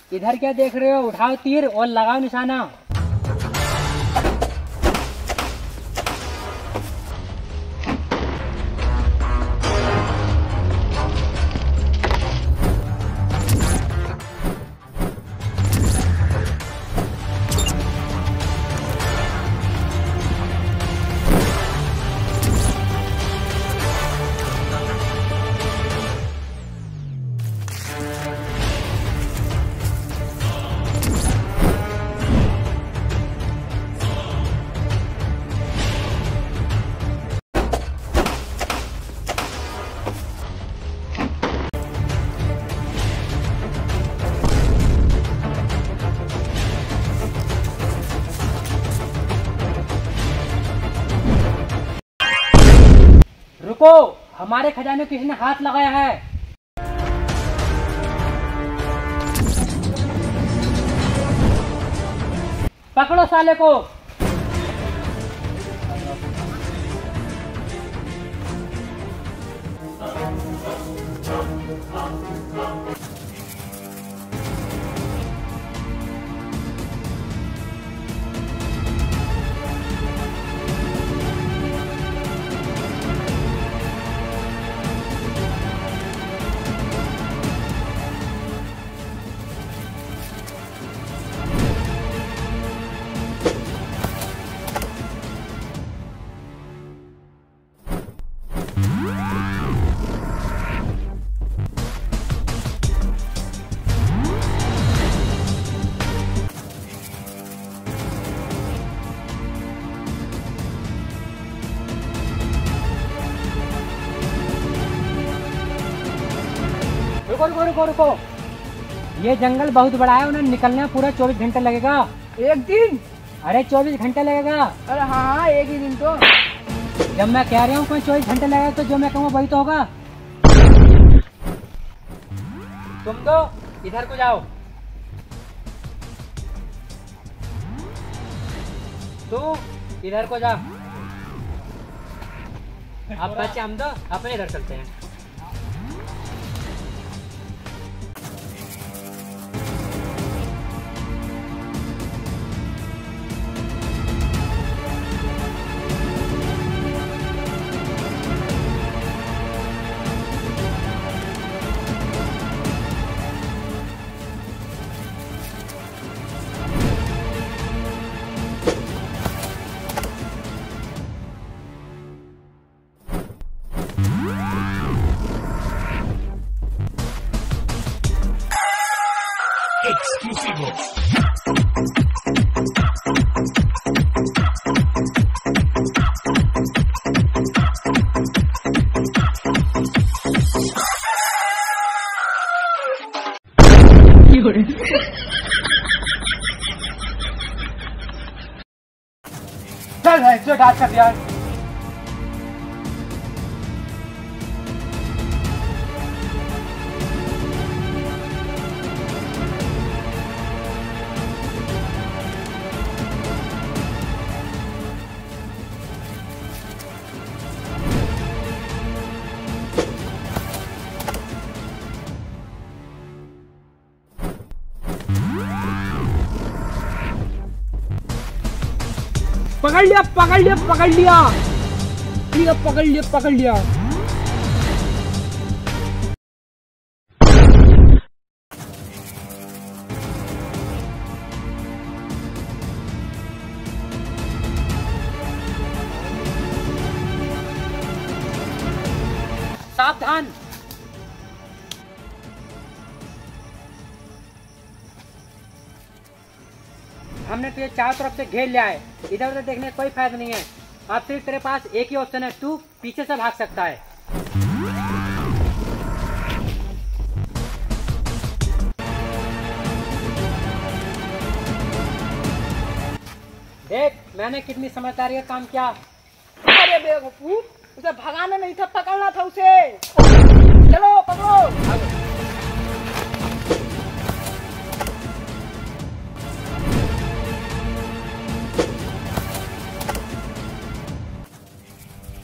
इधर क्या देख रहे हो? उठाओ तीर और लगाओ निशाना। रुको, हमारे खजाने किसी ने हाथ लगाया है। पकड़ो साले को। रुको रुको रुको रुको, ये जंगल बहुत बड़ा है, उन्हें निकलने में पूरा 24 घंटे लगेगा। एक दिन? अरे 24 घंटे लगेगा। अरे हाँ, एक ही दिन तो। जब मैं कह रहा हूँ कोई 24 घंटे लगेगा तो जो मैं कहूँ वही तो होगा। तुम तो इधर को जाओ। तू इधर को जा। अब बच्चे हम दो अपने इधर चलते हैं। Exclusivo. चल है जो डांस कर दिया। पकड़ लिया पकड़ लिया पकड़ लिया पकड़ लिया पकड़ लिया। सावधान। हमने तुझे चारों तरफ से घेर लिया है, इधर उधर देखने का कोई फायदा नहीं है। अब सिर्फ तेरे पास एक ही ऑप्शन है, तू पीछे से भाग सकता है। देख मैंने कितनी समझदारी का काम किया। अरे बेवकूफ, उसे भगाना नहीं था, पकड़ना था उसे। चलो पकड़ो।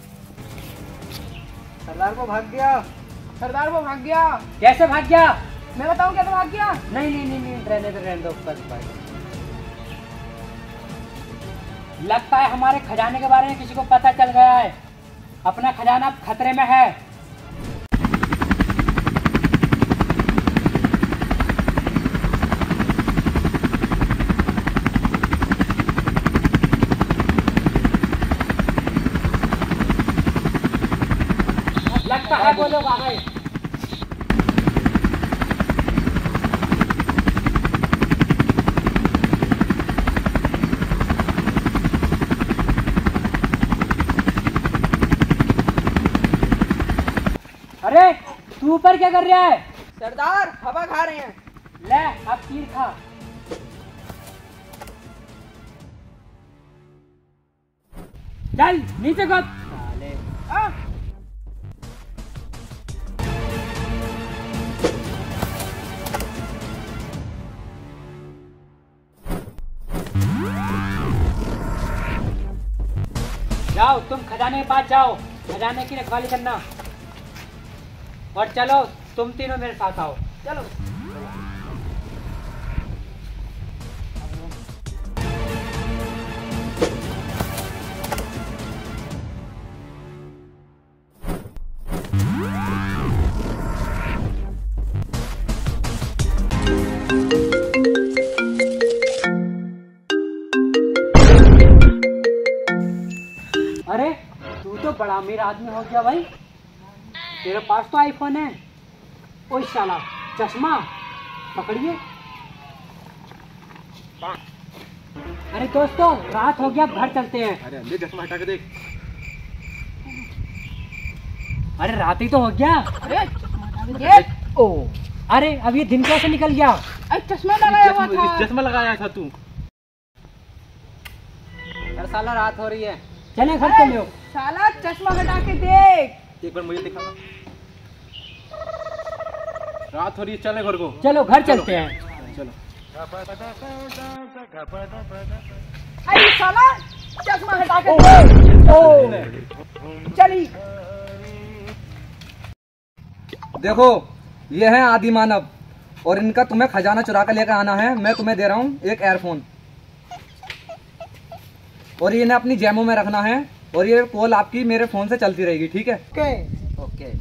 सरदार को भाग गया। सरदार को भाग गया। कैसे भाग गया? मैं बताऊं क्या दिमाग किया? नहीं, रहने दो बस भाई। लगता है हमारे खजाने के बारे में किसी को पता चल गया है। अपना खजाना अब खतरे में है। लगता है वो लोग आ गए। अरे तू ऊपर क्या कर रहा है? सरदार हवा खा रहे हैं। ले अब तीर खा। चल नीचे कूद। साले हाँ? जाओ तुम खजाने के पास जाओ, खजाने की रखवाली करना। और चलो तुम तीनों मेरे साथ आओ। चलो। अरे तू तो बड़ा अमीर आदमी हो गया भाई, तेरे पास तो आईफोन है। ओए साला चश्मा पकड़िए। अरे दोस्तों रात हो गया, घर चलते हैं। अरे अंदर चश्मा हटा के देख। अरे रात ही तो हो गया। अरे चश्मा हटा के देख। ओ अरे अब ये दिन कैसे निकल गया? अरे चश्मा लगाया हुआ था। चश्मा लगाया था तू। यार साला रात हो रही है, चले घर अरे, चलो। साला चश्मा हटा के देख। एक बार मुझे दिखा। रात हो रही है, चले घर को। चलो घर चलते हैं। चलो। अरे साला चश्मा हटा के देख। ओ चली। देखो ये है आदि मानव और इनका तुम्हें खजाना चुरा कर लेकर आना है। मैं तुम्हें दे रहा हूँ एक एयरफोन और ये इन्हें अपनी जेबों में रखना है और ये कॉल आपकी मेरे फोन से चलती रहेगी, ठीक है? ओके।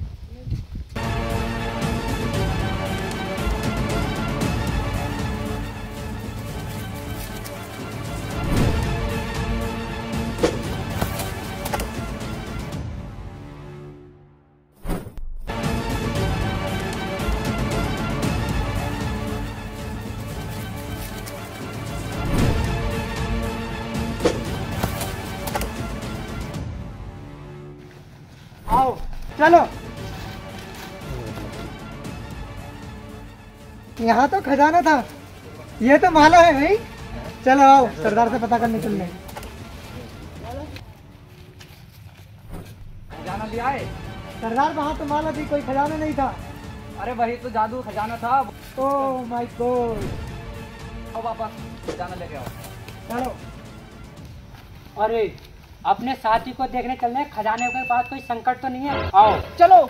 आओ चलो। यहाँ तो खजाना था, ये तो माला है भाई। चलो आओ सरदार से पता करने चल रहे हैं। खजाना लिया है? सरदार वहाँ तो माला थी, कोई खजाना नहीं था। अरे वही तो जादू खजाना था। Oh my God. आओ वापस खजाना लेके आओ। चलो। अरे अपने साथी को देखने चलने, खजाने के पास कोई संकट तो नहीं है। आओ चलो।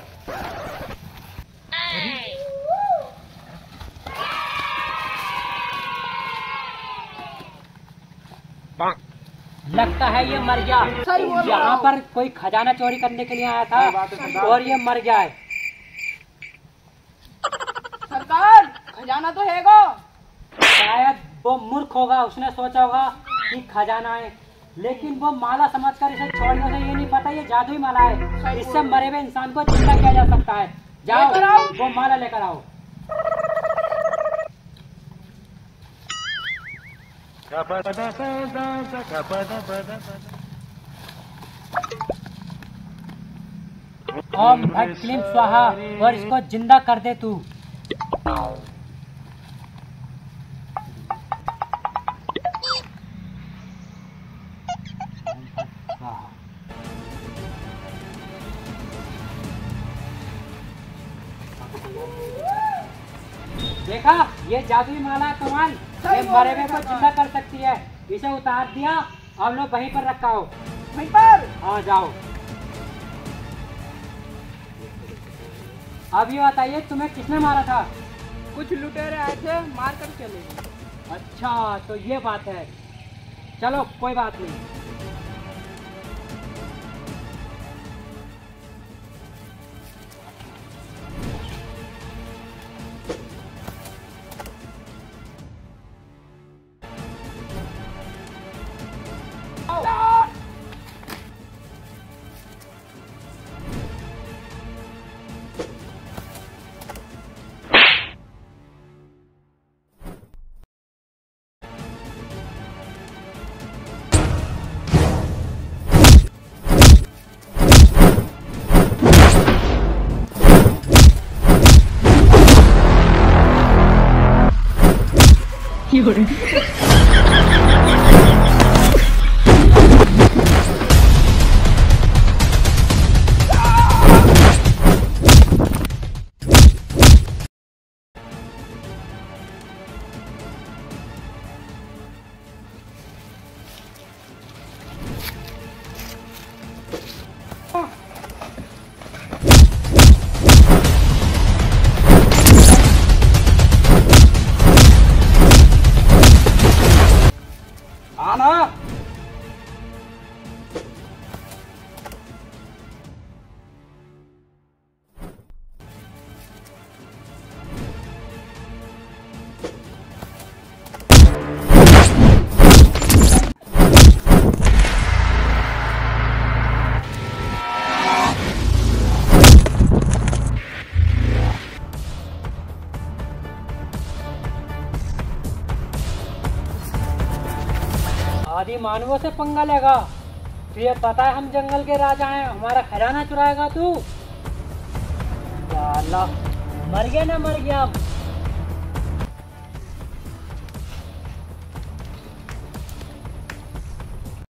लगता है ये मर गया। सही बोल रहा यहाँ हूँ। पर कोई खजाना चोरी करने के लिए आया था और ये मर गया है। सरकार खजाना तो है गो। शायद वो मूर्ख होगा, उसने सोचा होगा कि खजाना है, लेकिन वो माला समझकर इसे छोड़ने से ये नहीं पता ये जादुई माला है। इससे मरे हुए इंसान को जिंदा किया जा सकता है। लेकर आओ। जाओ वो माला लेकर आओ। ओम भट क्लीम स्वाहा और इसको जिंदा कर दे तू। देखा ये जादुई माला कमाल, ये मरे हुए को जिंदा कर सकती है। इसे उतार दिया, अब लोग वहीं पर रखा हो। वहीं पर। हाँ जाओ। अब ये बताइए तुम्हें किसने मारा था? कुछ लुटेरे आए थे, मार कर चले गए। अच्छा तो ये बात है, चलो कोई बात नहीं। आना। आदि मानवों से पंगा लेगा, तुझे पता है हम जंगल के राजा हैं, हमारा खजाना चुराएगा तू? या अल्लाह, मर गया ना मर गया अब।